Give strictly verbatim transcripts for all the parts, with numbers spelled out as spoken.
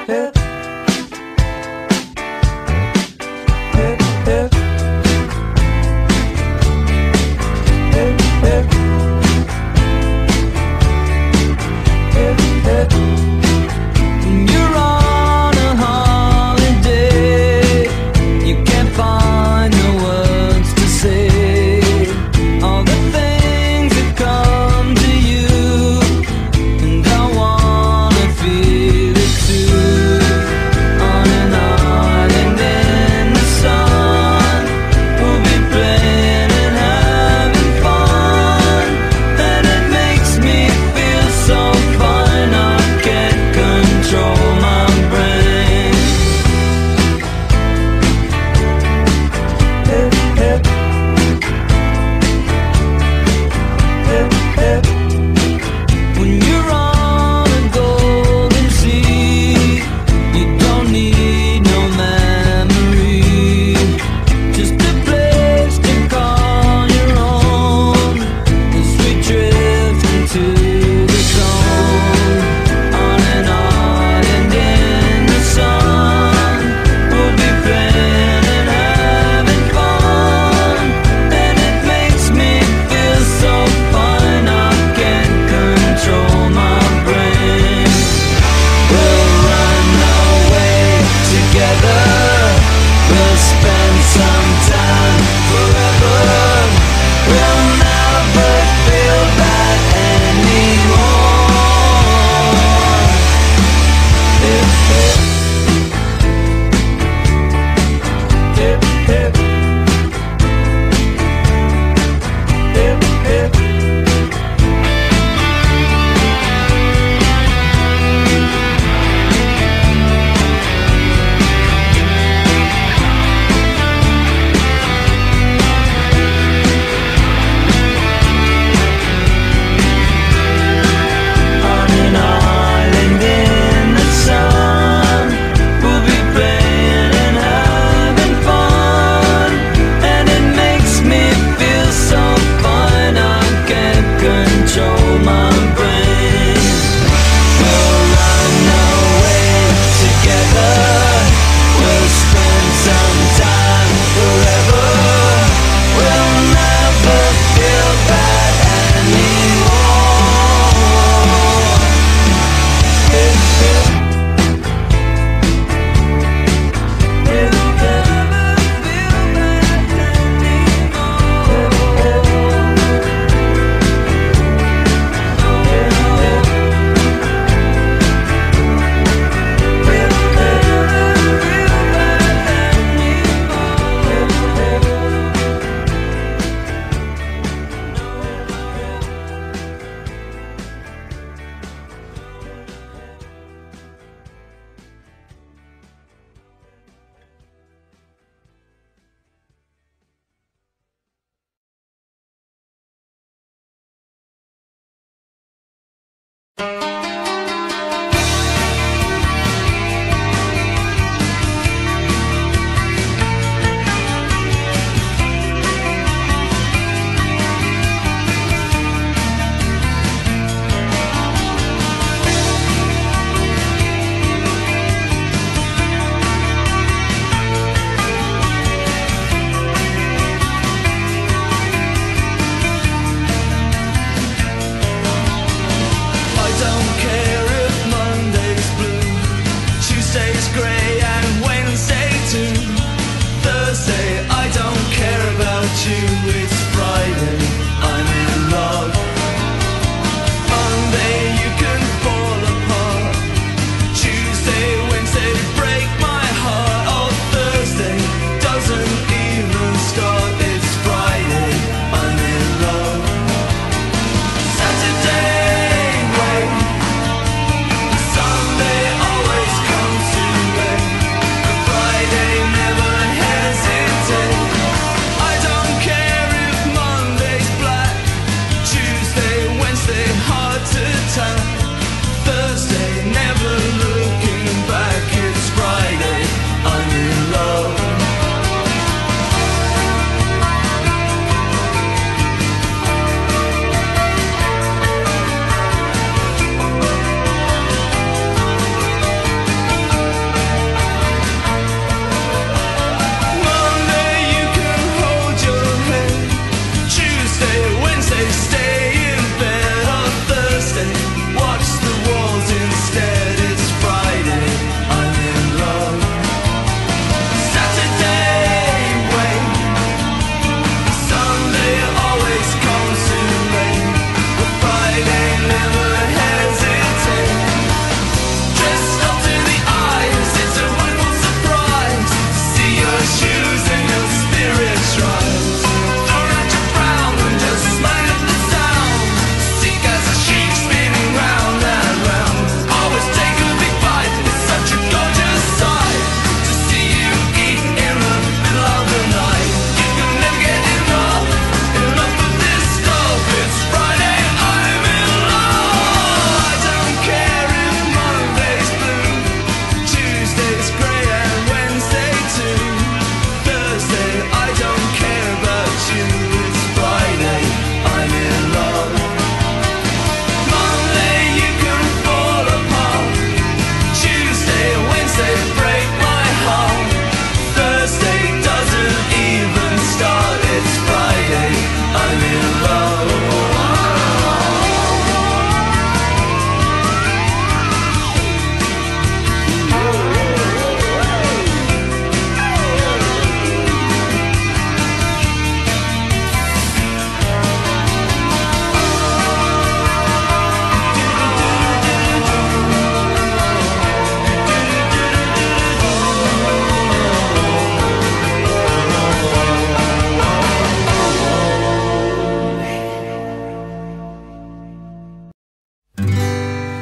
don't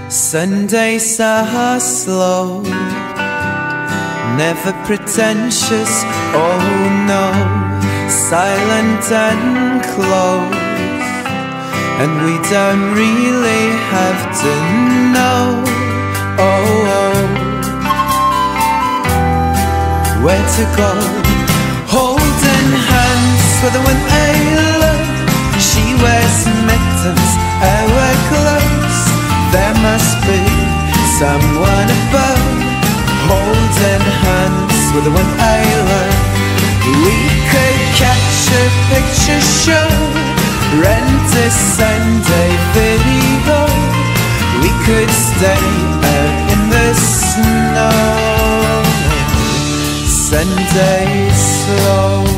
Sundays are slow, never pretentious, oh no, silent and close, and we don't really have to know, oh, oh, where to go. Holding hands with the one I love, she wears mittens, I wear gloves. There must be someone above, holding hands with the one I love. We could catch a picture show, rent a Sunday video. We could stay out in the snow. Sunday slow.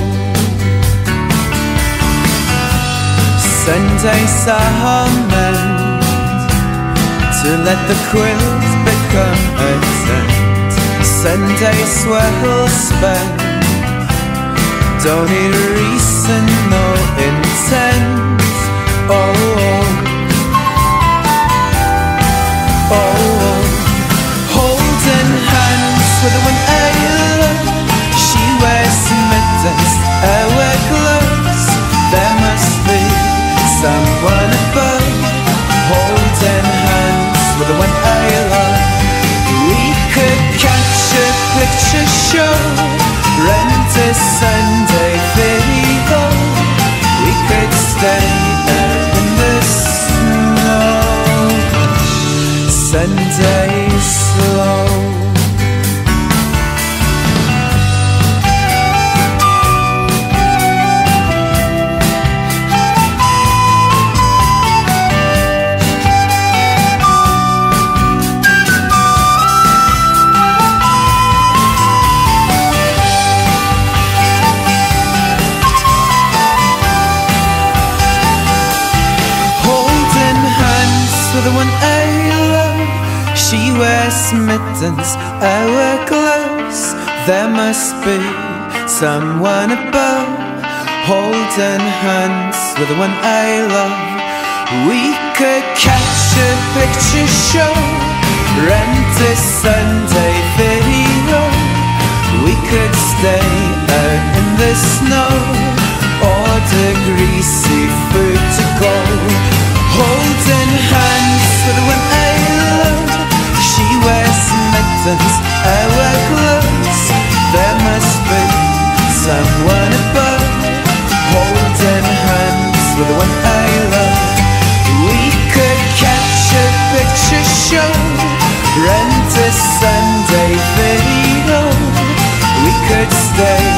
Sundays are meant to let the quilt become a tent. Sundays well spent, don't need a reason, no intent. Oh, oh, oh, oh. Holding hands with the one I love, she wears mittens, I wear gloves. There must be someone above, holding hands with the one I love. We could catch a picture show, rent a Sunday video. We could stay out in the snow. Sunday slow. The one I love, she wears mittens, I wear gloves. There must be someone above, holding hands with the one I love. We could catch a picture show, rent a Sunday video. We could stay out in the snow, order greasy food to go. Holding hands with the one I love, she wears mittens, I wear gloves. There must be someone above, holding hands with the one I love. We could catch a picture show, rent a Sunday video. We could stay